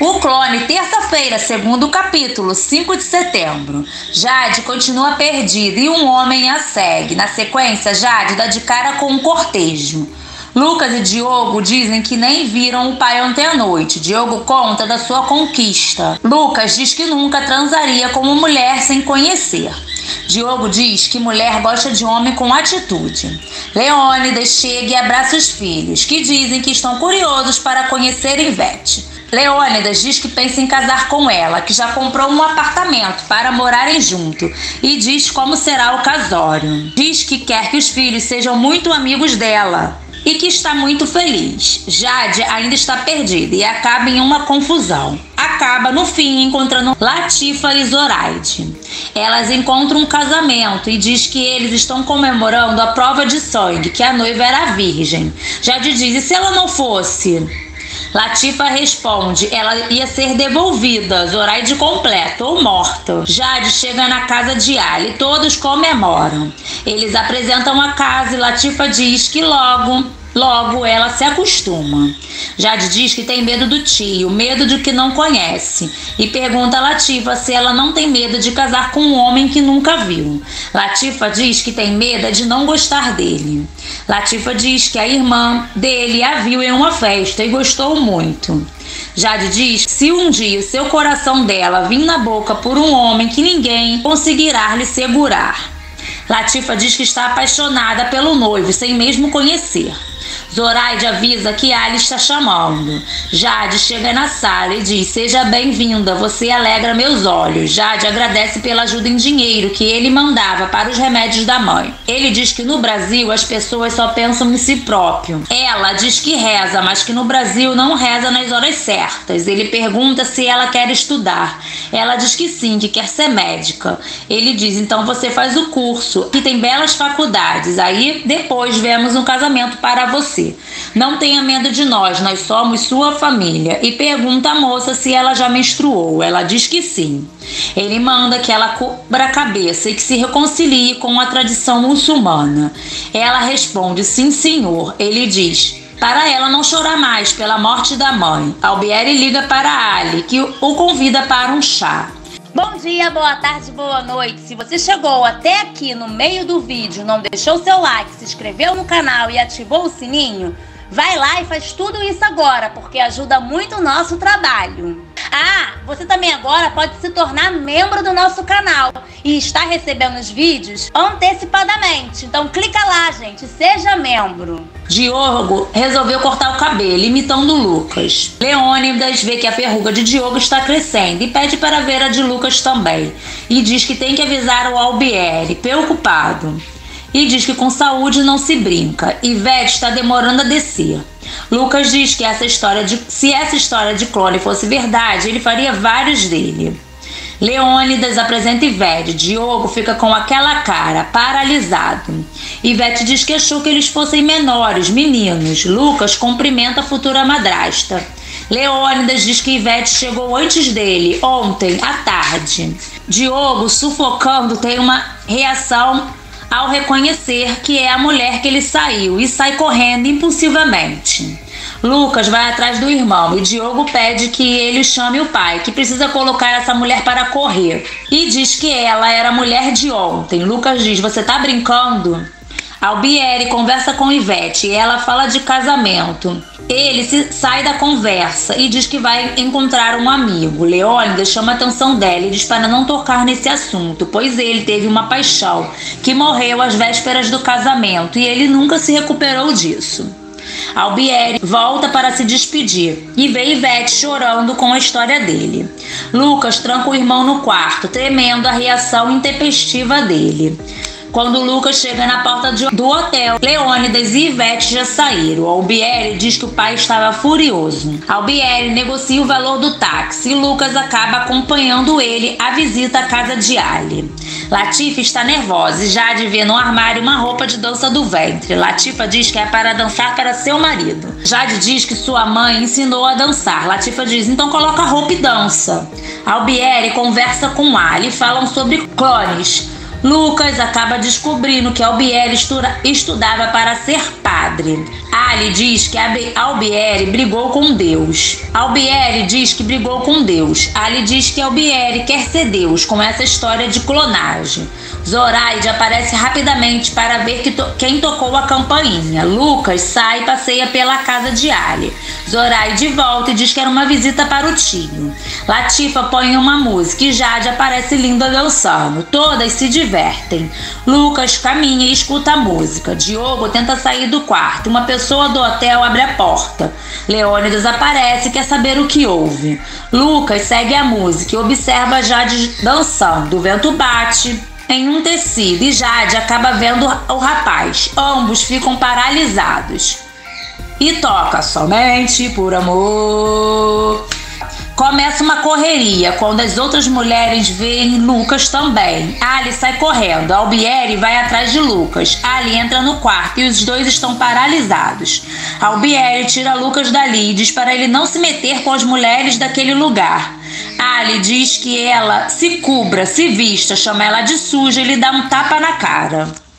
O Clone, terça-feira, segundo capítulo, 5 de setembro. Jade continua perdida e um homem a segue. Na sequência, Jade dá de cara com um cortejo. Lucas e Diogo dizem que nem viram o pai ontem à noite. Diogo conta da sua conquista. Lucas diz que nunca transaria com uma mulher sem conhecer. Diogo diz que mulher gosta de homem com atitude. Leônidas chega e abraça os filhos, que dizem que estão curiosos para conhecer Ivete. Leônidas diz que pensa em casar com ela, que já comprou um apartamento para morarem junto e diz como será o casório. Diz que quer que os filhos sejam muito amigos dela e que está muito feliz. Jade ainda está perdida e acaba em uma confusão. Acaba, no fim, encontrando Latifa e Zoraide. Elas encontram um casamento e diz que eles estão comemorando a prova de sangue, que a noiva era virgem. Jade diz, e se ela não fosse? Latifa responde, ela ia ser devolvida, Zoraide completa ou morta. Jade chega na casa de Ali, todos comemoram. Eles apresentam a casa e Latifa diz que logo ela se acostuma. Jade diz que tem medo do tio, medo de que não conhece, e pergunta a Latifa se ela não tem medo de casar com um homem que nunca viu. Latifa diz que tem medo de não gostar dele. Latifa diz que a irmã dele a viu em uma festa e gostou muito. Jade diz que se um dia o seu coração dela vir na boca por um homem que ninguém conseguirá lhe segurar. Latifa diz que está apaixonada pelo noivo, sem mesmo conhecer. Zoraide avisa que Ali está chamando. Jade chega na sala e diz, seja bem-vinda, você alegra meus olhos. Jade agradece pela ajuda em dinheiro que ele mandava para os remédios da mãe. Ele diz que no Brasil as pessoas só pensam em si próprio. Ela diz que reza, mas que no Brasil não reza nas horas certas. Ele pergunta se ela quer estudar. Ela diz que sim, que quer ser médica. Ele diz, então você faz o curso, que tem belas faculdades. Aí depois vemos um casamento para você. Não tenha medo de nós somos sua família. E pergunta à moça se ela já menstruou. Ela diz que sim. Ele manda que ela cubra a cabeça e que se reconcilie com a tradição muçulmana. Ela responde, sim senhor. Ele diz, para ela não chorar mais pela morte da mãe. Albieri liga para Ali, que o convida para um chá. Bom dia, boa tarde, boa noite. Se você chegou até aqui no meio do vídeo, não deixou seu like, se inscreveu no canal e ativou o sininho, vai lá e faz tudo isso agora, porque ajuda muito o nosso trabalho. Ah, você também agora pode se tornar membro do nosso canal e estar recebendo os vídeos antecipadamente. Então clica lá, gente, seja membro. Diogo resolveu cortar o cabelo, imitando Lucas. Leônidas vê que a verruga de Diogo está crescendo e pede para ver a de Lucas também. E diz que tem que avisar o Albieri, preocupado. E diz que com saúde não se brinca. Ivete está demorando a descer. Lucas diz que se essa história de clone fosse verdade, ele faria vários dele. Leônidas apresenta Ivete. Diogo fica com aquela cara, paralisado. Ivete diz que achou que eles fossem menores, meninos. Lucas cumprimenta a futura madrasta. Leônidas diz que Ivete chegou antes dele, ontem, à tarde. Diogo, sufocando, tem uma reação ao reconhecer que é a mulher que ele saiu e sai correndo impulsivamente. Lucas vai atrás do irmão e Diogo pede que ele chame o pai, que precisa colocar essa mulher para correr. E diz que ela era a mulher de ontem. Lucas diz, você tá brincando? Albieri conversa com Ivete e ela fala de casamento. Ele sai da conversa e diz que vai encontrar um amigo. Leônidas chama a atenção dela e diz para não tocar nesse assunto, pois ele teve uma paixão que morreu às vésperas do casamento e ele nunca se recuperou disso. Albieri volta para se despedir e vê Ivete chorando com a história dele. Lucas tranca o irmão no quarto, temendo a reação intempestiva dele. Quando Lucas chega na porta do hotel, Leônidas e Ivete já saíram. Albieri diz que o pai estava furioso. Albieri negocia o valor do táxi e Lucas acaba acompanhando ele à visita à casa de Ali. Latifa está nervosa e Jade vê no armário uma roupa de dança do ventre. Latifa diz que é para dançar para seu marido. Jade diz que sua mãe ensinou a dançar. Latifa diz, então coloca a roupa e dança. Albieri conversa com Ali e falam sobre clones. Lucas acaba descobrindo que Albieri estudava para ser padre. Ali diz que Albieri brigou com Deus. Albieri diz que brigou com Deus. Ali diz que Albieri quer ser Deus, com essa história de clonagem. Zoraide aparece rapidamente para ver quem tocou a campainha. Lucas sai e passeia pela casa de Ali. Zoraide volta e diz que era uma visita para o tio. Latifa põe uma música e Jade aparece linda dançando. Todas se divertem. Lucas caminha e escuta a música. Diogo tenta sair do quarto. Uma pessoa do hotel abre a porta. Leônidas aparece e quer saber o que houve. Lucas segue a música e observa Jade dançando. O vento bate em um tecido e Jade acaba vendo o rapaz. Ambos ficam paralisados. E toca Somente por Amor. Começa uma correria quando as outras mulheres veem Lucas também. Ali sai correndo. Albieri vai atrás de Lucas. Ali entra no quarto e os dois estão paralisados. Albieri tira Lucas dali e diz para ele não se meter com as mulheres daquele lugar. Ali diz que ela se cubra, se vista, chama ela de suja e lhe dá um tapa na cara.